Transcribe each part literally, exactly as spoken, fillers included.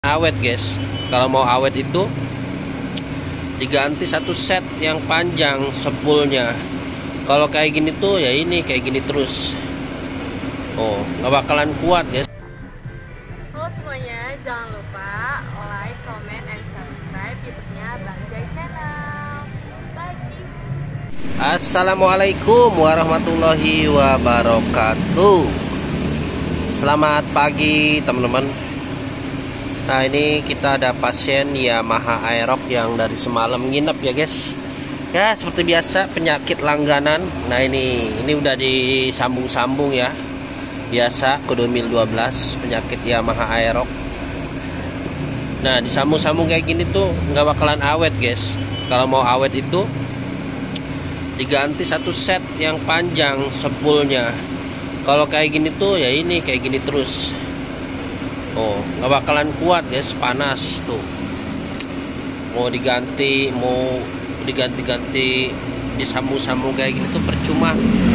Awet guys, kalau mau awet itu diganti satu set yang panjang spoolnya. Kalau kayak gini tuh ya ini kayak gini terus. Oh, nggak bakalan kuat guys. Halo semuanya, jangan lupa like, comment, and subscribe YouTube-nya Bang Jai Channel. Bye, see you. Assalamualaikum warahmatullahi wabarakatuh. Selamat pagi teman-teman. Nah, ini kita ada pasien Yamaha Aerox yang dari semalam nginep ya guys. Ya seperti biasa penyakit langganan. Nah ini ini udah disambung-sambung ya. Biasa Kodomil dua belas penyakit Yamaha Aerox. Nah disambung-sambung kayak gini tuh nggak bakalan awet guys. Kalau mau awet itu diganti satu set yang panjang spoolnya. Kalau kayak gini tuh ya ini kayak gini terus. Oh, nggak bakalan kuat guys, panas tuh. Mau diganti, mau diganti-ganti, disambung-sambung kayak gini tuh percuma.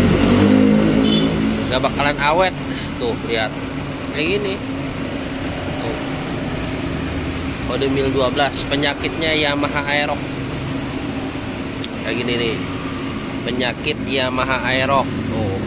Nggak bakalan awet. Tuh, lihat. Kayak gini. Tuh. Kodomil dua belas, penyakitnya Yamaha Aerox. Kayak gini nih. Penyakit Yamaha Aerox. Tuh.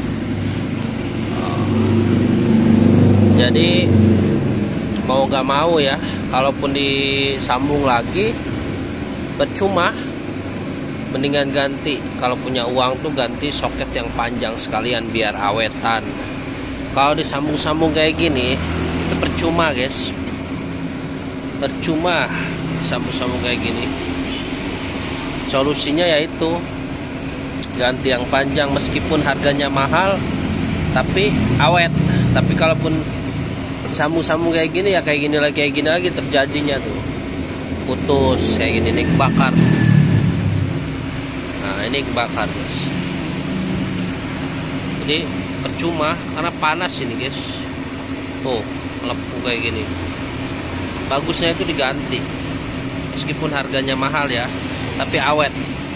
Jadi mau gak mau ya, kalaupun disambung lagi percuma, mendingan ganti. Kalau punya uang tuh ganti soket yang panjang sekalian biar awetan. Kalau disambung-sambung kayak gini itu percuma guys, percuma sambung-sambung kayak gini. Solusinya yaitu ganti yang panjang, meskipun harganya mahal tapi awet. Tapi kalaupun sambung-sambung kayak gini ya kayak gini lagi kayak gini lagi terjadinya tuh putus kayak gini, ini kebakar. Nah ini kebakar guys, jadi percuma karena panas ini guys. Tuh melepuh kayak gini. Bagusnya itu diganti, meskipun harganya mahal ya tapi awet.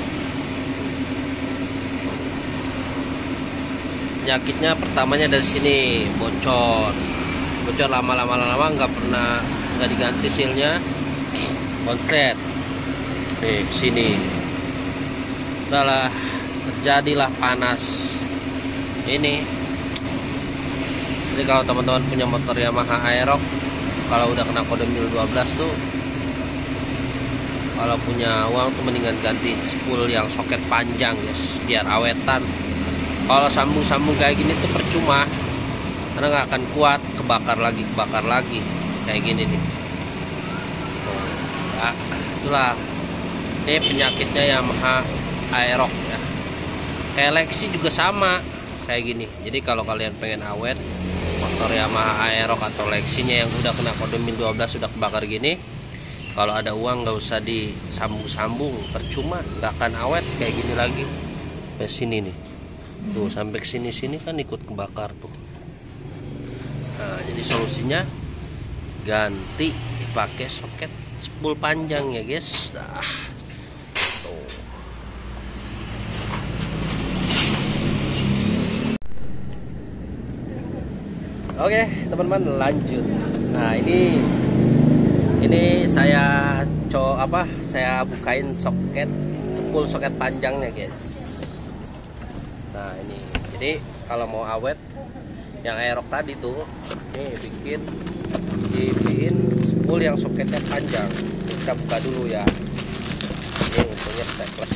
Penyakitnya pertamanya dari sini, bocor bocor lama-lama lama nggak pernah nggak diganti sealnya, konslet nih sini. Udahlah, terjadilah panas ini. Jadi kalau teman-teman punya motor Yamaha Aerox, kalau udah kena Kodomil dua belas tuh, kalau punya uang tuh mendingan ganti spool yang soket panjang guys, biar awetan. Kalau sambung-sambung kayak gini tuh percuma, karena nggak akan kuat, kebakar lagi kebakar lagi kayak gini nih. Oh, ya, itulah ini penyakitnya Yamaha Aerox ya. Kayak Lexi juga sama kayak gini. Jadi kalau kalian pengen awet, motor Yamaha Aerox atau Lexinya yang udah kena Kodomil dua belas sudah kebakar gini, kalau ada uang nggak usah disambung-sambung, percuma, nggak akan awet kayak gini lagi. Ke sini nih tuh, sampai ke sini sini kan ikut kebakar tuh. Nah, jadi solusinya ganti, pakai soket spool panjang ya guys. Nah, tuh. Oke teman-teman, lanjut. Nah ini ini saya co apa saya bukain soket spool soket panjangnya guys. Nah ini, jadi kalau mau awet yang Aerox tadi tuh, nih bikin dibikin spool yang soketnya panjang. Kita buka dulu ya. Ini punya staples.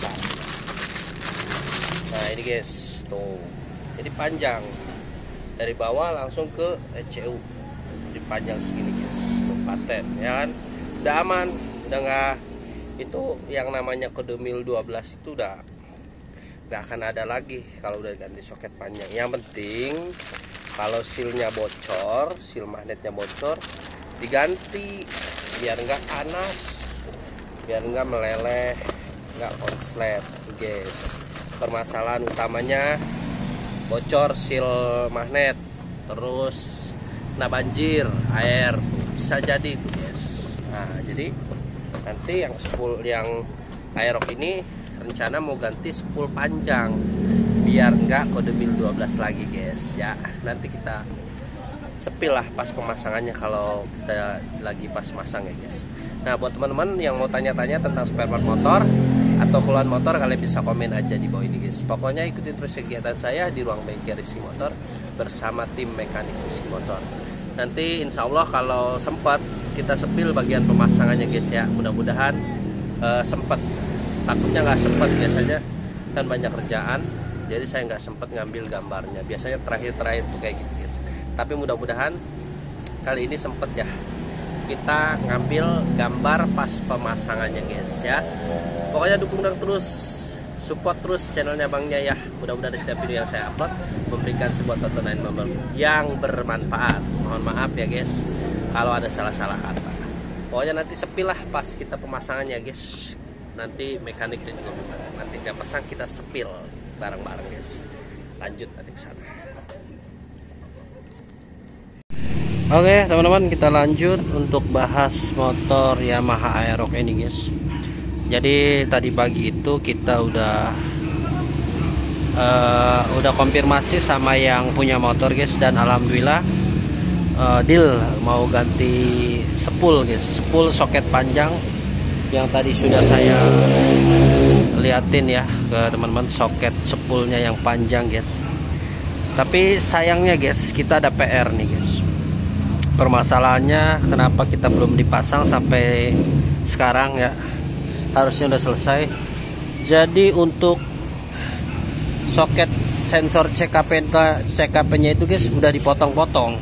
Nah ini guys, tuh. Jadi panjang dari bawah langsung ke E C U. Jadi panjang segini guys, tuh paten ya kan. Udah aman, udah nggak itu yang namanya Kodomil dua belas itu udah nggak akan ada lagi kalau udah ganti soket panjang. Yang penting kalau sealnya bocor, seal magnetnya bocor, diganti biar nggak panas, biar nggak meleleh, nggak konslet guys. Permasalahan utamanya bocor seal magnet, terus kena banjir, air tuh bisa jadi itu guys. Nah jadi nanti yang spool yang Aerox ini rencana mau ganti spool panjang biar enggak Kodomil dua belas lagi guys ya. Nanti kita sepil lah pas pemasangannya kalau kita lagi pas masang ya guys. Nah buat teman-teman yang mau tanya-tanya tentang spare part motor atau keluhan motor, kalian bisa komen aja di bawah ini guys. Pokoknya ikuti terus kegiatan saya di ruang bengkel Rizky Motor bersama tim mekanik Rizky Motor. Nanti insya Allah kalau sempat kita sepil bagian pemasangannya guys ya. Mudah-mudahan uh, sempat. Takutnya nggak sempat, biasanya kan banyak kerjaan, jadi saya nggak sempat ngambil gambarnya. Biasanya terakhir-terakhir tuh kayak gitu guys. Tapi mudah-mudahan kali ini sempet ya kita ngambil gambar pas pemasangannya guys ya. Pokoknya dukung terus, support terus channelnya Bang Jaya ya. Mudah-mudahan di setiap video yang saya upload memberikan sebuah tontonan yang bermanfaat. Mohon maaf ya guys kalau ada salah-salah kata. Pokoknya nanti sepil lah pas kita pemasangannya guys. Nanti mekanik dan juga mekanik. Nanti kita pasang, kita sepil bareng-bareng guys. Lanjut nanti ke sana. Oke teman-teman, kita lanjut untuk bahas motor Yamaha Aerox ini guys. Jadi tadi pagi itu kita udah uh, udah konfirmasi sama yang punya motor guys, dan alhamdulillah uh, deal mau ganti spool guys, spool soket panjang yang tadi sudah saya liatin ya ke teman-teman, soket spoolnya yang panjang guys. Tapi sayangnya guys, kita ada P R nih guys. Permasalahannya kenapa kita belum dipasang sampai sekarang ya, harusnya udah selesai. Jadi untuk soket sensor C K P C K P nya itu guys udah dipotong-potong.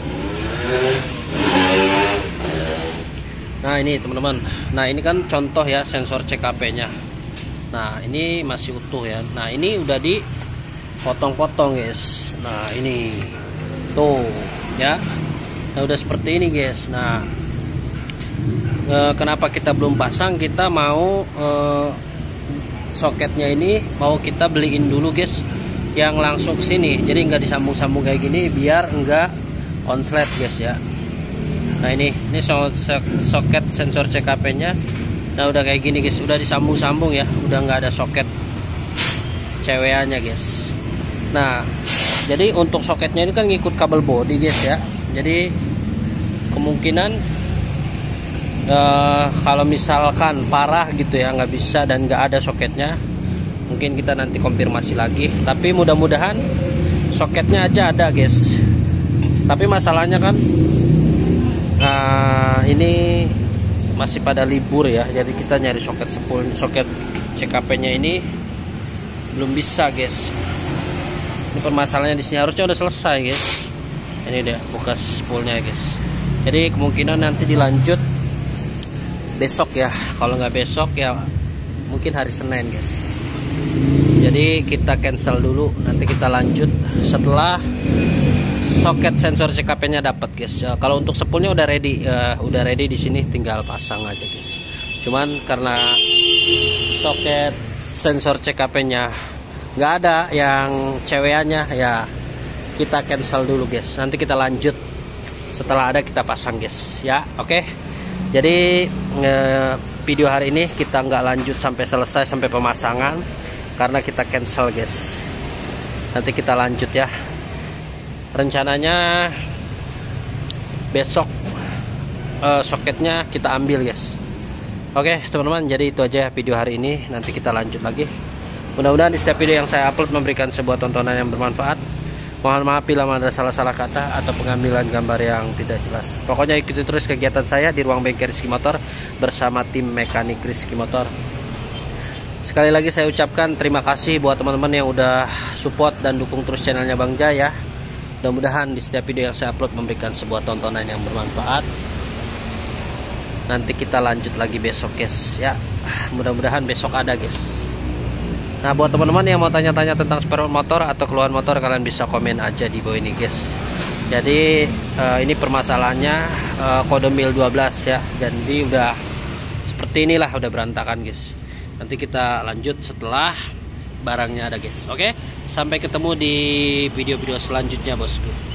Nah ini teman-teman, nah ini kan contoh ya sensor C K P nya. Nah ini masih utuh ya. Nah ini udah dipotong-potong guys. Nah ini tuh ya. Nah udah seperti ini guys. Nah e, kenapa kita belum pasang? Kita mau e, soketnya ini mau kita beliin dulu guys, yang langsung ke sini. Jadi nggak disambung-sambung kayak gini, biar enggak konslet guys ya. Nah ini ini so, so, soket sensor C K P nya. Nah udah kayak gini guys, udah disambung-sambung ya, udah nggak ada soket cewekannya guys. Nah jadi untuk soketnya ini kan ngikut kabel body guys ya. Jadi kemungkinan uh, kalau misalkan parah gitu ya, nggak bisa dan nggak ada soketnya, mungkin kita nanti konfirmasi lagi. Tapi mudah-mudahan soketnya aja ada guys. Tapi masalahnya kan uh, ini masih pada libur ya, jadi kita nyari soket spool, soket C K P nya ini belum bisa guys. Ini permasalahannya di sini, harusnya udah selesai guys. Ini dia bekas spoolnya guys. Jadi kemungkinan nanti dilanjut besok ya. Kalau nggak besok ya mungkin hari Senin guys. Jadi kita cancel dulu, nanti kita lanjut setelah soket sensor C K P nya dapat guys. Ya, kalau untuk spoolnya udah ready, uh, udah ready di sini, tinggal pasang aja guys. Cuman karena soket sensor C K P nya nggak ada yang cewekannya ya, kita cancel dulu guys. Nanti kita lanjut setelah ada, kita pasang guys ya. Oke okay? Jadi nge video hari ini kita nggak lanjut sampai selesai, sampai pemasangan, karena kita cancel guys. Nanti kita lanjut ya. Rencananya besok uh, soketnya kita ambil guys. Oke okay, teman-teman, jadi itu aja video hari ini. Nanti kita lanjut lagi. Mudah-mudahan di setiap video yang saya upload memberikan sebuah tontonan yang bermanfaat. Mohon maaf bila ada salah-salah kata atau pengambilan gambar yang tidak jelas. Pokoknya ikuti terus kegiatan saya di ruang bengkel Rizky Motor bersama tim mekanik Rizky Motor. Sekali lagi saya ucapkan terima kasih buat teman-teman yang udah support dan dukung terus channelnya Bang Jaya. Mudah-mudahan di setiap video yang saya upload memberikan sebuah tontonan yang bermanfaat. Nanti kita lanjut lagi besok guys ya. Mudah-mudahan besok ada guys. Nah buat teman-teman yang mau tanya-tanya tentang spare motor atau keluhan motor, kalian bisa komen aja di bawah ini guys. Jadi uh, ini permasalahannya uh, kode mil dua belas ya. Jadi udah seperti inilah, udah berantakan guys. Nanti kita lanjut setelah barangnya ada guys. Oke, sampai ketemu di video-video selanjutnya bosku.